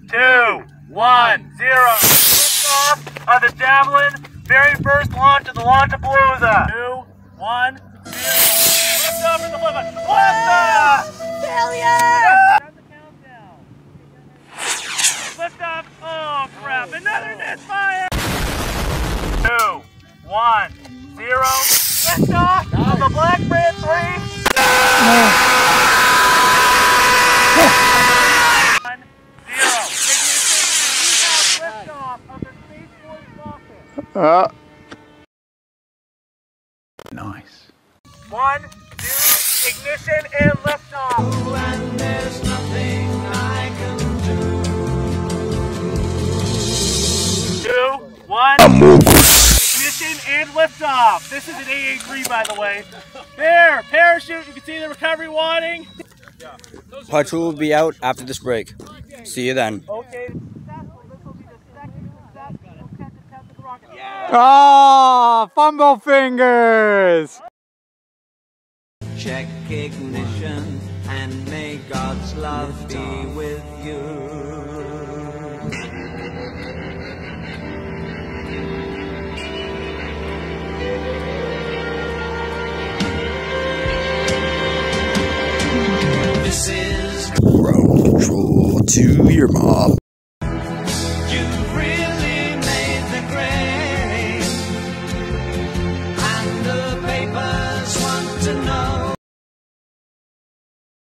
2, 1, 0. Liftoff of the Javelin. Very first launch of the Launchapalooza. 2, 1, 0. Liftoff in the flip. Liftoff! Failure! Start the countdown. Liftoff. Oh crap! Another misfire. 2, 1, 0. Liftoff of the Blackbird 3. 1, 0. Liftoff of the Space Force rocket. Nice. 1, 2, ignition and liftoff. And there's nothing I can do. 2, 1, ignition and liftoff. This is an AA3, by the way. There, parachute. You can see the recovery wadding. Part 2 will be out after this break. See you then. Okay. This will be the second successful attempt at the rocket. Yeah. Oh, fumble fingers! Check ignition and may God's love be with you. This is Ground control to your mom.